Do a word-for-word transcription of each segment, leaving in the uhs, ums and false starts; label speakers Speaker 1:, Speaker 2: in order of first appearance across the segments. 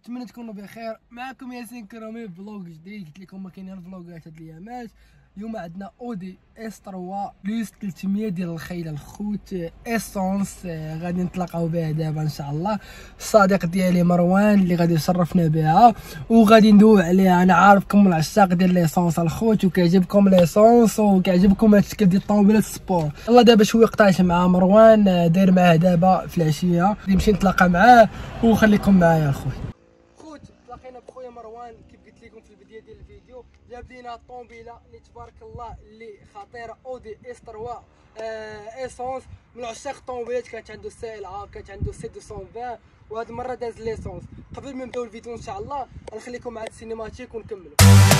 Speaker 1: نتمنى تكونوا بخير. معكم ياسين كرامي فلوق جديد. قلت لكم ما كاينين فلوقات هاد الايامات. اليوم عندنا اودي اس ثلاثة بلس ثلاثمية ديال الخيل الخوت اسونس، غادي نتلاقاو بها دابا ان شاء الله. الصديق ديالي مروان اللي غادي يشرفنا بها وغادي ندوي عليها. انا عارفكم العشاق ديال ليسونس الخوت وكيعجبكم ليسونس وكيعجبكم هاد الشكل ديال الطوموبيلات السبور. يلا دابا شويه قطعت مع مروان، داير معاه دابا في العشيه، غادي نمشي نتلاقى معاه وخليكم معايا الخوت. خوت تلاقينا بخويا مروان كيف قلت لكم في البدايه ديال الفيديو، جاب لينا الطوموبيله اللي تبارك الله اللي خطيره، اودي اس ثلاثة آه اسونس. من عشاق الطوموبيلات، كانت عنده سي ال ا، كانت عنده سي مئتين وعشرين، وهاد المره داز ليسونس. قبل ما نبداو الفيديو ان شاء الله غنخليكم مع السينماتيك ونكملوا.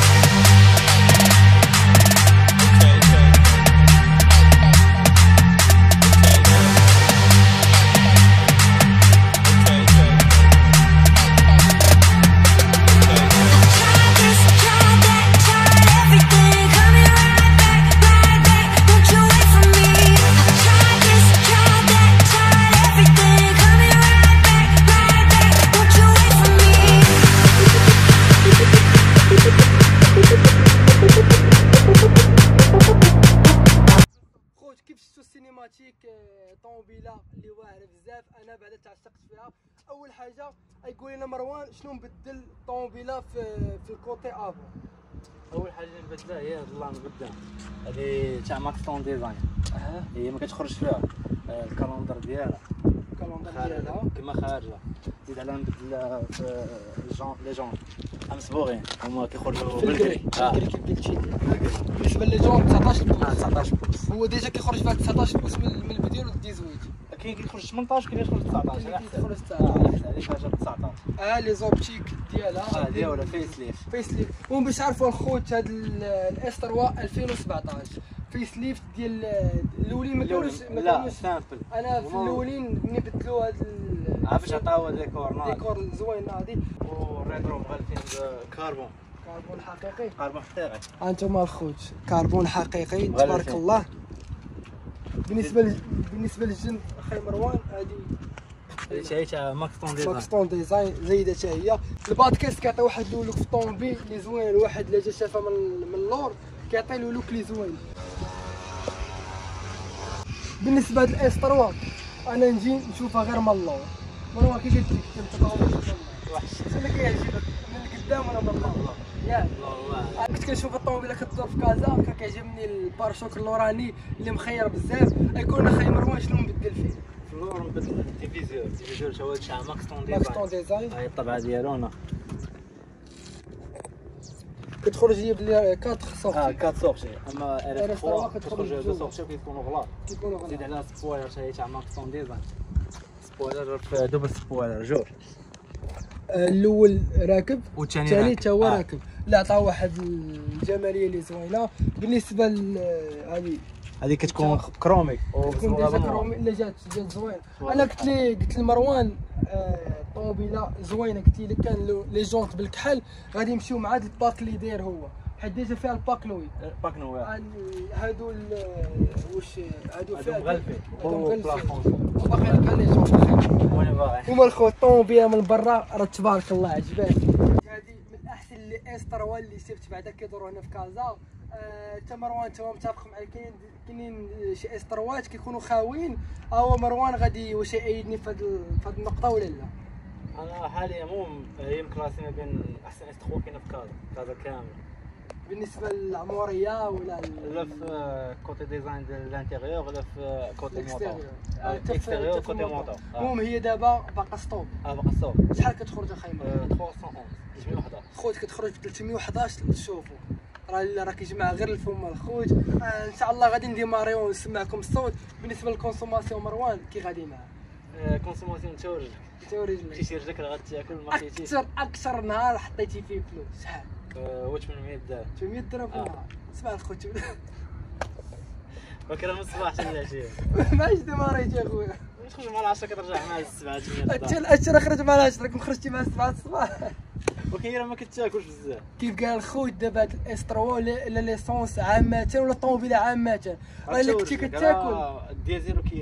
Speaker 1: كيف شفتوا السينماتيك، طوموبيله اللي واعره بزاف، انا بعدا تعشقت فيها. اول حاجه يقول لنا مروان شنو نبدل الطوموبيله في في الكوتي افو.
Speaker 2: اول حاجه نبدلها هي هاد اللامب قدام، هادي تاع ماكستون ديزاين.
Speaker 1: اه
Speaker 2: هي ما كتخرجش فيها الكالندر ديالها،
Speaker 1: الكالندر ديالها
Speaker 2: كما خارجه. زيد عليها نبدل في الجون لي جون مصبوغين، هما كيخرجوا بالكري. اه
Speaker 1: كيف قلتي بالنسبه لي جون تسعطاش بوص.
Speaker 2: تسعطاش بوص
Speaker 1: هو ديجا كيخرج فيها تسعطاش بوص من الفيديو ديال ثمانية عشر.
Speaker 2: كاين كيخرج ثمنطاش، كاين كيخرج تسعطاش. على حسب
Speaker 1: كيخرج تسعطاش.
Speaker 2: هذيك حاجه تسعطاش.
Speaker 1: اه لي زوبتيك ديالها
Speaker 2: اه ديالها فيس ليف.
Speaker 1: فيس ليفت. ومن باش تعرفوا الخوت، هاد الاس ثلاثة ألفين وسبعطاش فيس ليفت ديال الاولين ما كانوش ما
Speaker 2: لا
Speaker 1: كانوش
Speaker 2: سامبل.
Speaker 1: انا في الاولين ملي بدلوا هاد
Speaker 2: عا باش عطاوها ديكور ناضي،
Speaker 1: ديكور زوين ناضي،
Speaker 2: والريترو مغلفين كاربون.
Speaker 1: كربون حقيقي.
Speaker 2: كاربون حقيقي.
Speaker 1: هانتوما الخوت كربون حقيقي تبارك الله. بالنسبه ل... بالنسبه للجن اخي مروان، هادي
Speaker 2: هادي هي تاع ماكستون ديزاين.
Speaker 1: ماكستون ديزاين زايده حتى هي. البادكاست كيعطي واحد اللوك في الطوموبيل اللي زوين. الواحد اللي جا شافها من من اللور كيعطي له لوك اللي زوين. بالنسبه لهاد الاس ثلاثة انا نجي نشوفها غير من اللور. مروان كي قلت لك كنتقاوم
Speaker 2: وحش.
Speaker 1: شنو اللي كيعجبك من القدام ولا من اللور؟ ياك
Speaker 2: والله
Speaker 1: كنت كنشوف الطوموبيله كتدور في كازا، كان كيعجبني الباراشوك اللوراني اللي مخير بزاف. يقول لنا خاي مروان شنو نبدل فيه؟
Speaker 2: في اللور نبدل التلفزيون. التلفزيون تا هو تاع ماكستون ديزاين.
Speaker 1: ماكستون ديزاين.
Speaker 2: هاي الطبعه ديالو هنا
Speaker 1: كتخرج لي بلي أربعة سورتي.
Speaker 2: اه كات سورتي. اما ار
Speaker 1: ار
Speaker 2: اف
Speaker 1: اس
Speaker 2: ثلاثة
Speaker 1: ثلاثة
Speaker 2: كتخرج
Speaker 1: كتخرج
Speaker 2: دو سورتي وكيكونوا غلاط.
Speaker 1: كيكونوا غلط.
Speaker 2: زيد عليها سبويلر تا هي تاع ماكستون ديزاين. سبويلر في دوبل سبويلر جوج.
Speaker 1: الاول راكب
Speaker 2: والثاني
Speaker 1: الثاني تا هو
Speaker 2: آه.
Speaker 1: راكب. لا عطاه واحد الجماليه اللي زوينه. بالنسبه لهذه
Speaker 2: هذه كتكون كرومي
Speaker 1: كتكون ديجا كرومي اللي جات جات زوين. انا قلت لي قلت لمروان الطوموبيله زوينه، قلت لي كان له لي جونط بالكحل غادي يمشيو مع هذا الباك اللي داير هو، حيت ديجا فيها الباك نوي.
Speaker 2: باك نوير
Speaker 1: هادو واش هادو
Speaker 2: هادو
Speaker 1: فيها
Speaker 2: مغلفين.
Speaker 1: هادو مغلفين
Speaker 2: بلافون.
Speaker 1: وباقي لك لي جونط.
Speaker 2: وين باغي؟
Speaker 1: هما الخوت الطوموبيله من برا راه تبارك الله عجباني. هذه من احسن لي اس ثلاثة اللي شفت بعدا كيدوروا هنا في كازا. تا مروان تا متفق معايا. كاين كاينين شي اس ثلاثة كيكونوا خاويين. ها هو مروان غادي واش يأيدني في هذه النقطه ولا لا؟
Speaker 2: انا حاليا مو هي مكلاسي ما بين احسن اس ثلاثة كاينه في كازا، كازا كامل.
Speaker 1: بالنسبه للعموريه ولا
Speaker 2: لا في كوتي ديزاين ديال الانتيريور ولا في كوتي موتور.
Speaker 1: الاكستيريور.
Speaker 2: اكستيريور كوتي موتور.
Speaker 1: المهم هي دابا باقا ستوب.
Speaker 2: اه باقا ستوب.
Speaker 1: شحال كتخرج اخي مروان؟
Speaker 2: ثلاثمية وحداش.
Speaker 1: خوت كتخرج ب ثلاثمية وحداش. شوفوا راه راه كيجمع غير الفم الخوت. آه ان شاء الله غادي نديماريو ونسمعكم الصوت. بالنسبه للكونسوماسيون مروان كي غادي معاه؟
Speaker 2: كونسوماسيون تا رجلك.
Speaker 1: تا رجلك.
Speaker 2: مشيتي رجلك راه غتاكل ما مشيتيش.
Speaker 1: اكثر اكثر نهار حطيتي فيه فلوس شحال؟
Speaker 2: هو ثمنمية درهم.
Speaker 1: ثمنمية درهم في النهار. اسمع الخوت
Speaker 2: وكرا من الصباح حتى للعشيه.
Speaker 1: ماش ديماريتي اخويا.
Speaker 2: تخرج مع العشرة كترجع مع السبعة ثمانية.
Speaker 1: انت الاشهر خرج مع العشرة راكم خرجتي مع السبعة الصباح.
Speaker 2: وكاين راه ما كتاكلش بزاف.
Speaker 1: كيف قال الخوت دابا هاد الاس ثلاثة ولا ليسونس عامة ولا الطوموبيله عامة راه الا كنتي كتاكل
Speaker 2: الديزل كياكل.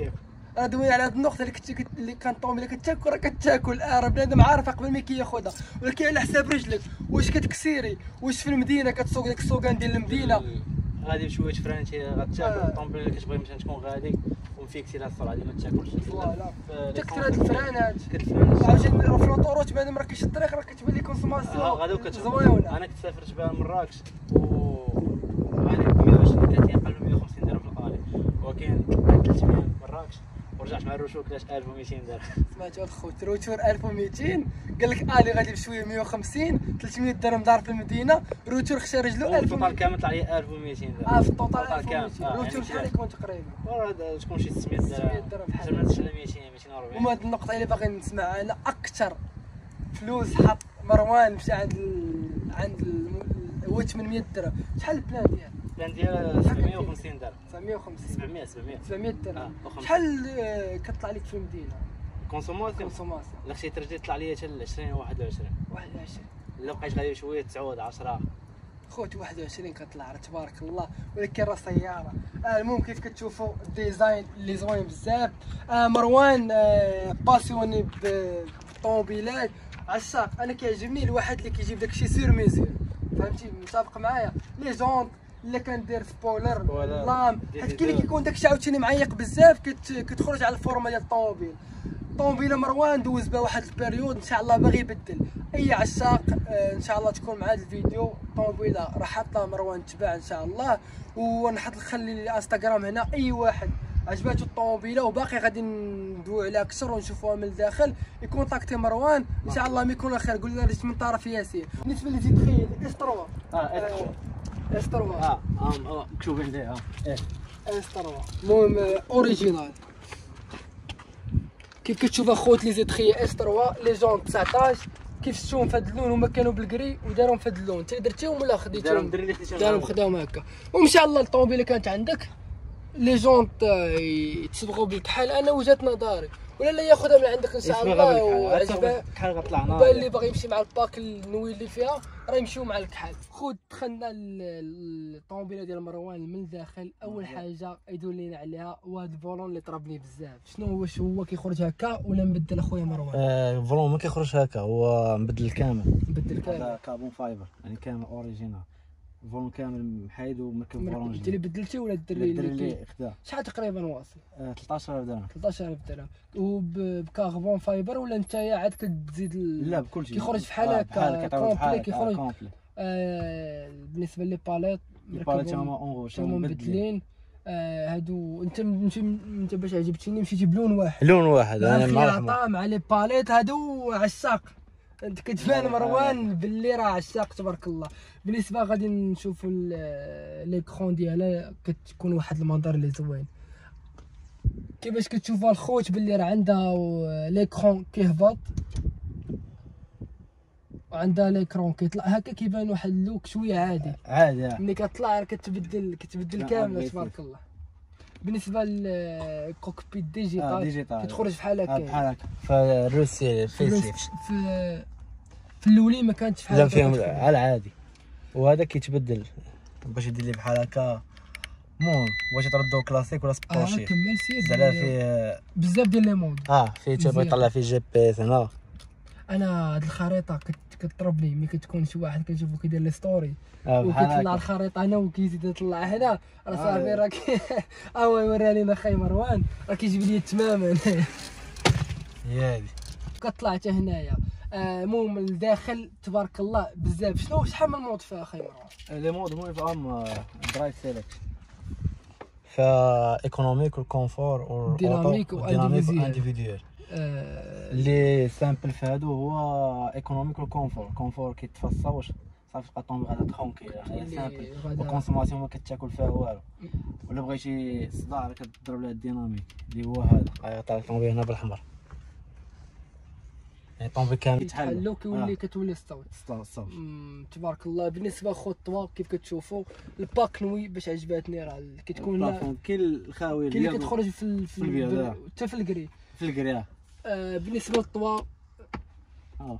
Speaker 1: انا دوي على هذه النقطه اللي كنت اللي كان الطوموبيله كتاكل راه كتاكل، اه راه بنادم عارفها قبل ما كياخذها، ولكن على حساب رجلك واش كتكسيري، واش في المدينه كتسوق ديك السوقان ديال المدينه
Speaker 2: غادي بشويه فرانتي غتاكل. الطوموبيله اللي كتبغي مثلا تكون غادي ومفيكسي لها السرعه اللي ما تاكلش.
Speaker 1: فوالا تكثر هاد الفرانات
Speaker 2: كتفرانات
Speaker 1: عاوتاني في الاوطوروت بنادم راه كيشد الطريق راه كتبان لي كونسوماسيون
Speaker 2: غادي
Speaker 1: زوينه.
Speaker 2: انا كنت سافرت بها لمراكش و يعني مية وعشرين ثلاثين قالوا مية وخمسين درهم في القالي، ولكن ثلاثمية مراكش ورجعت مع الروشور كلاش ألف ومئتين درهم.
Speaker 1: سمعتو الخوت روتور ألف ومئتين قال لك الي غادي بشويه مية وخمسين ثلاثمية درهم دار في المدينه، روتور خشى رجلو ألف
Speaker 2: الطوطال كامل طلع لي ألف ومئتين درهم.
Speaker 1: اه في الطوطال ألف
Speaker 2: كامل
Speaker 1: ومئتين. روتور شحال يكون تقريبا؟
Speaker 2: وراه تكون شي ستمية درهم حتى ما تشري مئتين مئتين وأربعين.
Speaker 1: وما هاد النقطه اللي باغي نسمع انا اكثر فلوس حط مروان مشى عند ال... عند ال... هو ثمنمية درهم، شحال البلان ديالو؟
Speaker 2: البلان ديال سبعمية وخمسين درهم.
Speaker 1: سبعمية وخمسين
Speaker 2: سبعمية سبعمية
Speaker 1: سبعمية درهم.
Speaker 2: آه.
Speaker 1: شحال آه، كطلع لك في المدينه؟
Speaker 2: كونسوماسيون
Speaker 1: كونسوماسيون
Speaker 2: الا خشيت رجلي طلع لي حتى ل عشرين واحد وعشرين.
Speaker 1: واحد وعشرين
Speaker 2: الا بقيت غادي بشويه تسعود عشرة.
Speaker 1: خوت واحد وعشرين كطلع راه تبارك الله، ولكن راه سياره. آه المهم كيف كتشوفوا الديزاين اللي زوين بزاف. آه مروان آه باسيوني بالطوموبيلات عشاق. انا كيعجبني الواحد اللي كيجيب داكشي سير ميزور، فهمتي متفق معايا. لي جونط الا كندير سبويلر لام حيت كاين اللي كيكون داكشي عاوتاني معيق بزاف كت... كتخرج على الفورمه ديال الطوموبيل. الطوموبيله مروان دوز بها واحد البيريود ان شاء الله باغي يبدل. اي عشاق آه ان شاء الله تكون مع هذا الفيديو. الطوموبيله راح حاطها مروان تباع ان شاء الله، ونحط نخلي الانستغرام هنا. اي واحد عجباتو الطوموبيله وباقي غادي ندويو عليها اكثر ونشوفوها من الداخل يكونتاكتي مروان ان شاء الله ما يكون خير. قول لنا ريت من طرف ياسين. بالنسبه لي زيد تخيل اس ثلاثة
Speaker 2: اه اس
Speaker 1: اس ثلاثة
Speaker 2: اه اه شوف عندي اه ايه
Speaker 1: اس ثلاثة المهم اوريجينال. كيف كتشوف اخوت لي زيد تخيل اس ثلاثة لي جون تسعطاش كيف شفتوهم في هذا اللون. هما كانوا بالكري ودارهم في هذا اللون. انت درتيهم ولا خديتهم؟ دارهم خداهم هكا. وان شاء الله الطوموبيله كانت عندك لي جونط يتصبغوا بالكحل. انا وجهه نظري ولا لا ياخذها من عندك ان شاء الله وعجبها
Speaker 2: الكحل غطلع نار.
Speaker 1: بان اللي باغي يمشي مع الباك النوي اللي فيها راه يمشيو مع الكحل. خود دخلنا الطوموبيله ديال مروان من الداخل. اول حاجه يدور لينا عليها هو هذا الفولون اللي طربني بزاف. شنو واش هو كيخرج هكا ولا مبدل اخويا مروان؟
Speaker 2: آه الفولون ما كيخرج هكا، هو مبدل كامل.
Speaker 1: مبدل كامل
Speaker 2: هذا كاربون فايبر يعني كامل اوريجينال. الفولون كامل محايد ومركب فولون.
Speaker 1: انت اللي بدلتي ولا الدري
Speaker 2: اللي خدا؟
Speaker 1: شحال تقريبا واصل؟
Speaker 2: آه ثلاثطاش ألف درهم.
Speaker 1: ثلاثطاش ألف درهم وبكاربون فايبر ولا نتايا عاد كتزيد ال...
Speaker 2: لا بكلشي
Speaker 1: كيخرج بحال هكا كومبلي كيخرج.
Speaker 2: آه
Speaker 1: آه بالنسبه لي باليت
Speaker 2: الباليت هما اونغوش
Speaker 1: هما مبدلين. آه هادو انت انت باش عجبتيني مشيتي بلون واحد.
Speaker 2: لون واحد
Speaker 1: انا مع مع لي باليت هادو عشاق. انت كتبان مروان باللي راه عشاق تبارك الله. بالنسبه غادي نشوفوا ليكرون ديالها كتكون واحد المنظر اللي زوين. كيفاش كتشوفوا الخوت باللي راه عندها ليكرون كيهبط وعندها ليكرون كيطلع هكا كيبان واحد اللوك شويه عادي
Speaker 2: عادي.
Speaker 1: ملي كتطلع راه كتبدل كتبدل كامله تبارك الله. بالنسبه للكوكبيت ديجيتال,
Speaker 2: آه ديجيتال
Speaker 1: كتخرج بحال هكا.
Speaker 2: بحال هكا فالروسي فيسليفت
Speaker 1: في في الاولين ما كانتش بحال
Speaker 2: هكا. لا فيهم على العادي وهذا كيتبدل باش يدير لي بحال هكا. المهم بغيتي تردو كلاسيك ولا سبورشي.
Speaker 1: اه كمل سير.
Speaker 2: زعما فيه
Speaker 1: بزاف ديال لي مود.
Speaker 2: اه فيه تبغي يطلع فيه جي بي اس هنا.
Speaker 1: انا هاد الخريطه كتطربني ملي كتكون شي واحد كنشوفو كيدير لي ستوري
Speaker 2: آه
Speaker 1: وكيطلع الخريطه هنا وكيزيد يطلع هنا. راه صافي راه ها هو يوريها لينا خاي مروان راه كيجيب لي تماما.
Speaker 2: هي هادي
Speaker 1: كطلع حتى هنايا. المهم آه الداخل تبارك الله بزاف. شنو شحال من مود فيها اخي مروان؟
Speaker 2: لي مود المهم فيهم درايف سيليكت فا ايكونوميك والكونفور
Speaker 1: والديناميك
Speaker 2: وانديفيديوال. اللي سامبل في هادو هو ايكونوميك والكونفور. كونفور كيتفصل واش صافي تبقى الطوموبيل غادا ترونكيل هي سامبل والكونسوماسيون ما كتاكل فيها والو. ولا بغيتي صداع كتضرب لها الديناميك اللي هو هذا غيطلع الطوموبيل هنا بالاحمر يعني الطوموبيل كامل
Speaker 1: يتحلو كيولي كتولي الصوت
Speaker 2: الصوت
Speaker 1: تبارك الله. بالنسبه لخطوه كيف كتشوفوا الباك نوي باش عجباتني راه كتكون
Speaker 2: كاين الخاوي
Speaker 1: كاين اللي كتخرج في
Speaker 2: في البيض
Speaker 1: حتى في الكري
Speaker 2: في الكري.
Speaker 1: آه بالنسبه للطوا
Speaker 2: اه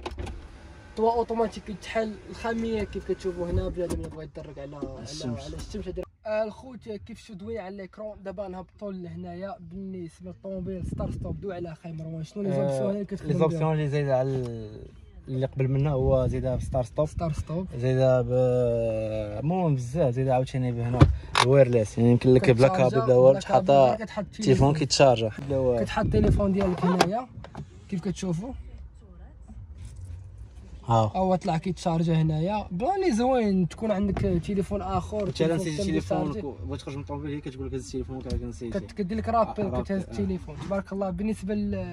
Speaker 1: طوا اوتوماتيك يتحل. الخاميه كيف كتشوفوا هنا بنادم اللي بغى يتدرب على على الشمس آه الخوت كيف شو دوي على الاكرون دابا نهبطوا لهنايا بالنسبه للطوموبيل ستار ستوب. دوي على اخي مروان شنو لي زوبسيون اللي كتخدم
Speaker 2: لي زوبسيون اللي زايده على اللي قبل منه هو زايده بستار ستوب
Speaker 1: ستار ستوب
Speaker 2: زايده ب المهم بزاف زايده عاوتاني بهنا الويرلس يعني يمكن لك بلا كابل بلا والو تحط التليفون كيتشارجا
Speaker 1: كتحط التليفون ديالك هنايا كيف كتشوفوا
Speaker 2: ها
Speaker 1: هو طلع كيتشارجا هنايا بلاني زوين تكون عندك تليفون اخر
Speaker 2: انت نسيتي تليفونك بغيت تخرج من الطوموبيل هي كتقول لك هز التليفون كاع نسيتي
Speaker 1: كدير لك رابيل كتهز التليفون تبارك الله. بالنسبه ل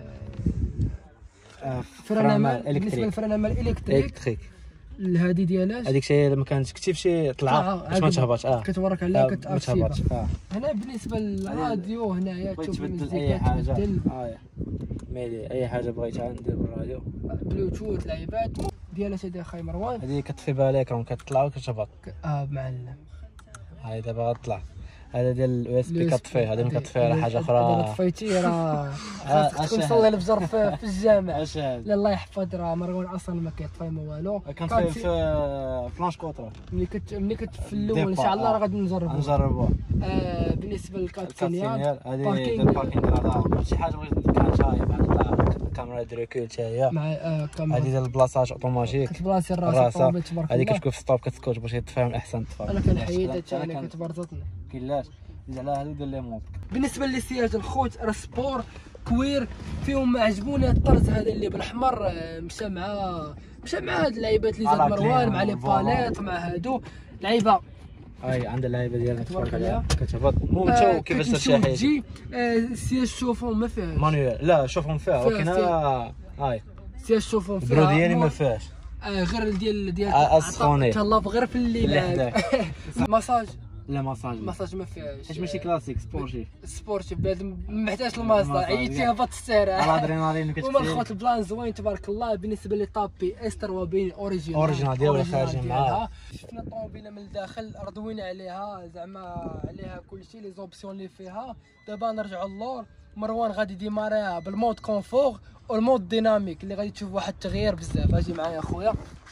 Speaker 1: فرنامل بالنسبه للفرنامل الالكتريك الهادي ديالاش
Speaker 2: هذيك الشيء ما كانتش كتير شي طلع باش ما تهبطش اه
Speaker 1: كتورك عليها كتاكتيفا.
Speaker 2: آه.
Speaker 1: هنا بالنسبه للراديو هنايا تشوف
Speaker 2: تبدل اي حاجه اه ميلي اي حاجه بغيتها ندير بالراديو
Speaker 1: بلوتوث لعيبات ديالها هذه اخي مروان
Speaker 2: هذه كتطفي بها ليكرون كتطلع وكتهبط
Speaker 1: اه معلم.
Speaker 2: هاي دابا غتطلع هذا ديال اليو اس بي كطفي هذه ما كطفي على حاجه اخرى.
Speaker 1: اذا طفيتي راه خاصك تكون تصلي الفجر في, في الجامع. لا الله يحفظ راه مروان اصلا ما كيطفي ما والو.
Speaker 2: كنطفي في فلانش كوطرا
Speaker 1: ملي كت ملي كت في الاول ان شاء الله راه غادي نجربوها
Speaker 2: نجربوها.
Speaker 1: آه بالنسبه للكاتسينيال
Speaker 2: هذه الباركينغ راه شي حاجه بغيت كنشاي بحال الكاميرا ديريكول حتى هي
Speaker 1: مع كاميرا
Speaker 2: هذه ديال البلاصاج اوتوماتيك
Speaker 1: كتبلاصي الراسه تبارك الله.
Speaker 2: هذه كتكون في ستوب كتسكوت باش يطفيها من احسن طفا.
Speaker 1: انا كنحيد حتى انا كتبرزطني
Speaker 2: كيلاش على هادو ديال لي مونط.
Speaker 1: بالنسبه للسياج الخوت راه سبور كوير فيهم ما عجبوني الطرز هذا اللي بالاحمر مشى مع مشى مع هاد اللعيبات اللي زاد مروان مع لي باليت مع هادو لعيبه.
Speaker 2: اي عندها اللعيبه ديالها
Speaker 1: تبارك الله
Speaker 2: كتهبط. المهم انت كيفاش درت شي حاجه
Speaker 1: تجي السياج شوفهم ما فيهاش
Speaker 2: مانويل. لا شوفهم فيها ولكن هاي
Speaker 1: السياج شوفهم فيها
Speaker 2: برو ديالي ما فيهاش
Speaker 1: آه غير ديال ديال
Speaker 2: اسخوني
Speaker 1: تهلا غير في الليل ماساج
Speaker 2: لا ماساج
Speaker 1: ماساج ما فيهاش
Speaker 2: حيت ماشي كلاسيك سبورتيف
Speaker 1: سبورتيف بلاد ما محتاجش الماسطه عييتي هبط السير
Speaker 2: الادرينالين كتفيد.
Speaker 1: هما الخوت البلان زوين تبارك الله. بالنسبه لي طابي استر وبين اوريجينال
Speaker 2: اوريجينال ديالها خارجين معاها.
Speaker 1: شفنا الطوموبيله من الداخل رضوينا عليها زعما عليها كلشي لي زوبسيون اللي فيها. دابا نرجعوا للور مروان غادي ديماريها بالمود كونفور والمود ديناميك اللي غادي تشوف واحد التغيير بزاف. اجي معايا اخويا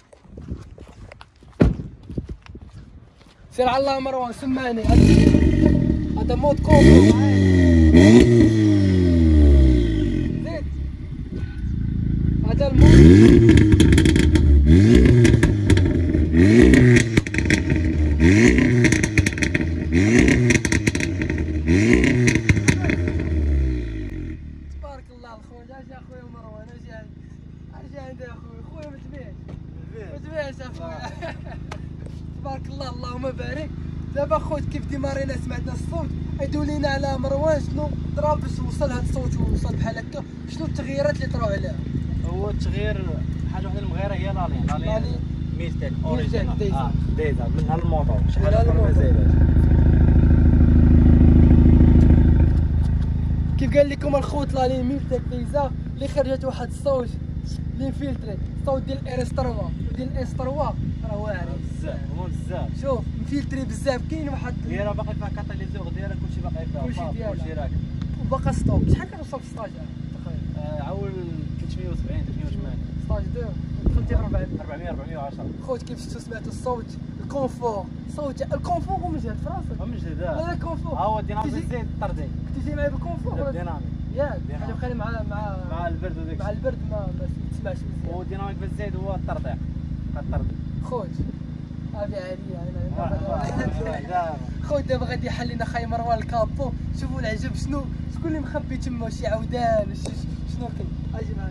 Speaker 1: سير على الله مروان سمعني. هذا مود كومبو زيد هذا المود تبارك الله الخويا. اجي اخويا مروان اجي اجي عندي اخويا خويا ما تبيعش ما تبيعش اخويا تبارك الله اللهم بارك. دابا خوت كيف ديمارينا سمعنا الصوت عيدوا لينا على مروان شنو طرا باش وصل هذا الصوت ووصل بحال هكا. شنو التغييرات اللي طراو عليها؟
Speaker 2: هو التغيير حاجه وحده المغيره هي لالين لالين ميلتك اوريجينال
Speaker 1: ديزل
Speaker 2: ديزل منها الموطور شي حاجه اخرى ما زايداش.
Speaker 1: كيف قال لكم الخوت لالين ميلتك ديزل اللي خرجت واحد الصوت اللي فلتري الصوت ديال الاس ثلاثة وديال الاس ثلاثة راه واعر
Speaker 2: بزاف هو بزاف.
Speaker 1: شوف مفلتري بزاف كاين واحد
Speaker 2: هي راه باقي فيها كاتاليزور ديالها كلشي باقي فيها
Speaker 1: كلشي ديالها
Speaker 2: كلشي راكب
Speaker 1: وباقا ستوب. شحال كنوصل في ستاج تقريبا؟
Speaker 2: عاول ثلاثمية وسبعين ثلاثمية وثمانين
Speaker 1: ستاج دو دخلتي في
Speaker 2: أربعمية أربعمية وعشرة.
Speaker 1: خوت كيف شفتوا سمعتوا الصوت الكونفور صوت الكونفور هو مجهد في راسك
Speaker 2: من جديد
Speaker 1: لا الكونفور
Speaker 2: ها هو الديناميك زيد طردي
Speaker 1: كنتي جاي معايا بالكونفور ولا
Speaker 2: الديناميك
Speaker 1: ياك حاجه بخير مع مع
Speaker 2: مع البرد وداك
Speaker 1: مع البرد ما ما تسمعش مزيان.
Speaker 2: هو الديناميك بالزايد هو الترضيع الطرد
Speaker 1: خوت هذه عاديه انا خوت دابا غادي يحل لنا خاي مروان الكابو. شوفوا العجب شنو شكون اللي مخبي تما شي عودان شنو كاين. اجي معايا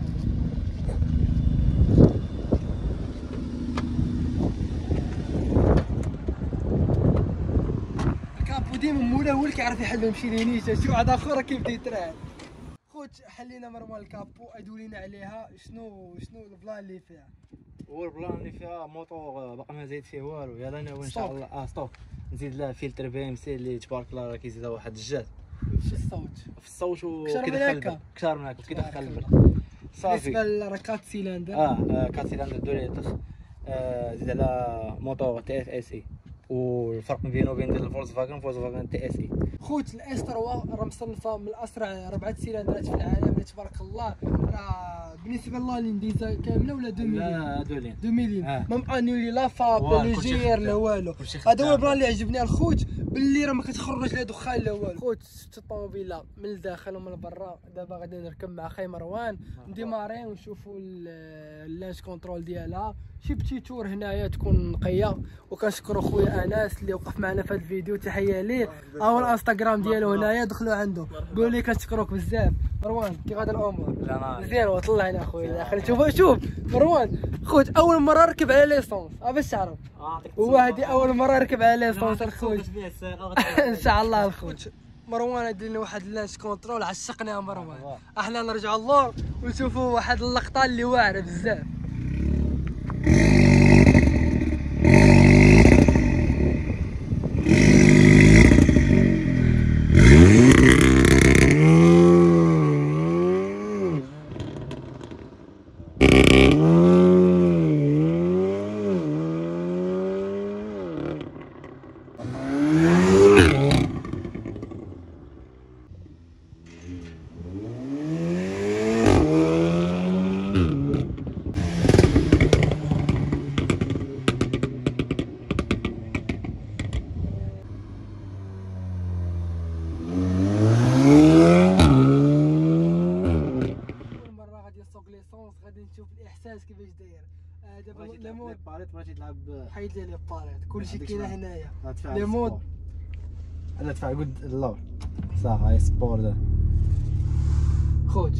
Speaker 1: الكابو ديما مولا هو اللي كيعرف يحل يمشي لينيش. شي واحد اخر كيف بدا يتراعى. خوت حلينا مروان الكابو ادوا لينا عليها شنو شنو البلان اللي فيها.
Speaker 2: هو البلان اللي فيها موطور باقي ما زايد فيه والو. يلا ناوي ان شاء الله اه ستوك نزيد لها فلتر بي ام سي اللي تبارك الله راه كيزيدها واحد الجهد
Speaker 1: في الصوت
Speaker 2: في الصوت
Speaker 1: وكيدخل
Speaker 2: البرد كثر من هكا كيدخل البرد صافي.
Speaker 1: بالنسبه لركات سيلندر
Speaker 2: اه كات سيلندر دو ليتر. آه زيد على موطور تي اف اس اي والفرق بينه وبين ديال الفولكس فاغن فولكس فاغن تي اس اي.
Speaker 1: خوت الاس ثلاثة راه مصنفه من اسرع ربعه سيلندرات في العالم اللي تبارك الله، راه بالنسبه للين ديزا كامله ولا دو مليون؟
Speaker 2: لا دو لين
Speaker 1: دو مليون
Speaker 2: آه.
Speaker 1: مام انولي لا فاب لي جير لا والو. هذا هو البلان اللي عجبني الخوت، باللي راه ما كتخرج لا دخان لا والو. خوت شفت الطوموبيله من الداخل ومن برا. دابا غادي نركب مع خاي مروان نديماري ونشوفوا اللانش كونترول ديالها، شي بتي تور هنايا تكون نقيه. وكنشكروا خويا انس اللي وقف معنا في هذا الفيديو، تحيه ليه. هاو الانستغرام ديالو هنايا، دخلوا عنده قول لي كنشكروك بزاف. مروان كي غادا الامور؟ مزيان وطلعنا خويا. خلي شوف شوف مروان خوت اول مره ركب على ليسونس باش تعرف، هو هذه اول مره ركب على ليسونس الخوت ان شاء الله الخوت. مروان دير لنا واحد اللانش كونترول عشقنا يا مروان. احنا نرجعوا اللور ونشوفوا واحد اللقطه اللي واعره بزاف. غادي نشوف الاحساس كيفاش داير. دابا لي مود
Speaker 2: باريت بغيتي تلعب
Speaker 1: حيد لي لي باريت كلشي كاين هنايا
Speaker 2: لي
Speaker 1: مود.
Speaker 2: لا تفعل قد اللور صح هاي سبور ده
Speaker 1: خوت.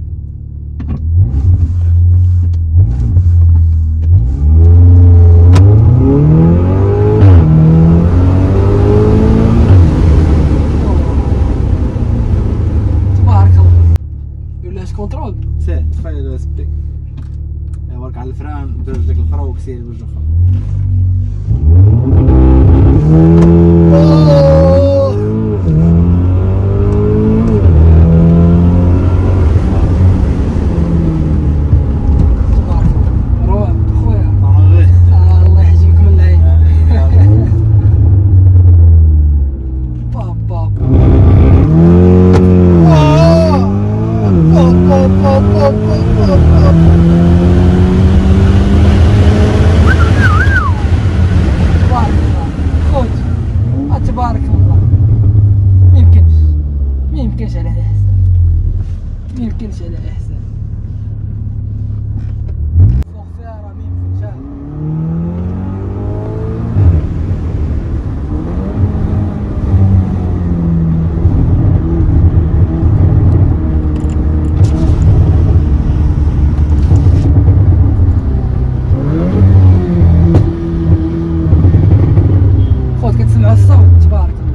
Speaker 1: تبارك الله. دولاش كونترول
Speaker 2: سي تفعل سبيك ورك على الفران برجلك الاخرى وكسير برجل الاخرى. تبارك الله. ما يمكنش ما يمكنش على احسن ما يمكنش على احسن فوق فيها راه ما يمكنش. خوت كتسمعوا الصوت تبارك الله.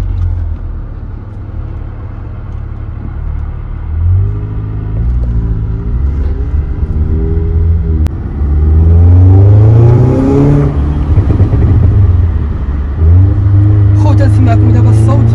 Speaker 2: خوت نسمعكم دابا الصوت.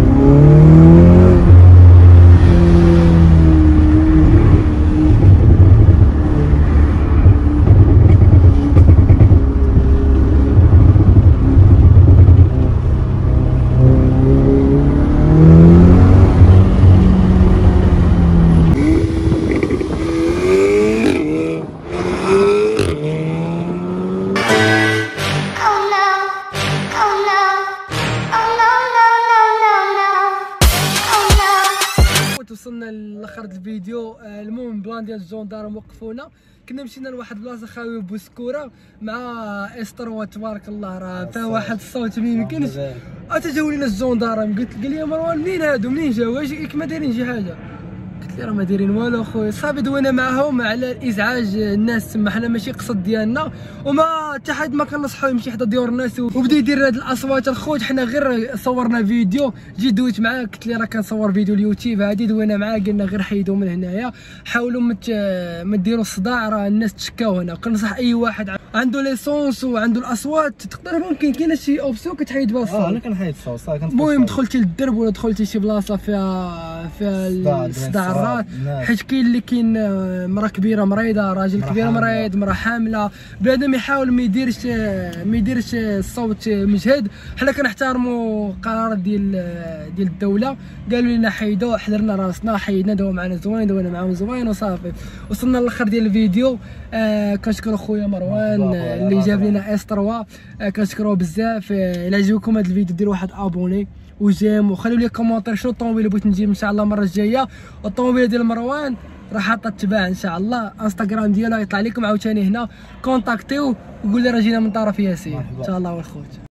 Speaker 2: وصلنا لاخر الفيديو. المهم بلان ديال الجندارم وقفونا، كنا مشينا لواحد البلاصه خاويه بوسكوره مع اس ثلاثة تبارك الله راه فيها واحد الصوت ما يمكنش. اتا جاو لينا الجندارم قلت قال لي مروان منين هادو منين جاو واش ما دايرين شي حاجه؟ قلت لي راه ما دايرين والو خويا صافي. دوينا معاهم على الازعاج الناس تما، حنا ماشي قصد ديالنا وما حتى حد ما كنصحو يمشي حدا ديور الناس وبدا يدير هاد الاصوات الخوت. حنا غير صورنا فيديو جيت دويت معاه قلت لي راه كنصور فيديو اليوتيوب هادي. دوينا معاه قلنا غير حيدوا من هنايا، حاولوا مت... ما ديروا الصداع راه الناس تشكاو هنا. وكنصح اي واحد عنده ليسونس وعنده الاصوات تقدر ممكن كاينه شي اوبسيون كتحيد بها الصوت. اه انا كنحيد الصوت صافي.
Speaker 1: المهم دخلتي للدرب ولا دخلتي شي بلاصه فيها فيها الصداع الراس، حيت كاين اللي كاين مرا كبيره مريضه، راجل كبير مريض، مرا حامله، بنادم يحاول ما يديرش ما يديرش الصوت مجهد. حنا كنحترموا قرارات ديال ديال الدوله، قالوا لنا حيدوا، حضرنا راسنا، حيدنا، داو معنا زوين، داونا معاهم زوين وصافي. وصلنا للاخر ديال الفيديو. آه كنشكر خويا مروان اللي جاب لنا اس ثلاثة. آه كنشكروه بزاف. آه الا عجبكم هذا الفيديو ديروا واحد ابوني وجيم، وخليوا لي كومونتير شنو الطوموبيل اللي بغيت نجيب ان شاء الله المره الجايه. والطوموبيل ديال مروان راه حاطه تباع ان شاء الله. انستغرام ديالو يطلع لكم عاوتاني هنا، كونتاكتيو وقول لي راه جينا من طرف ياسين ان شاء الله والخوت.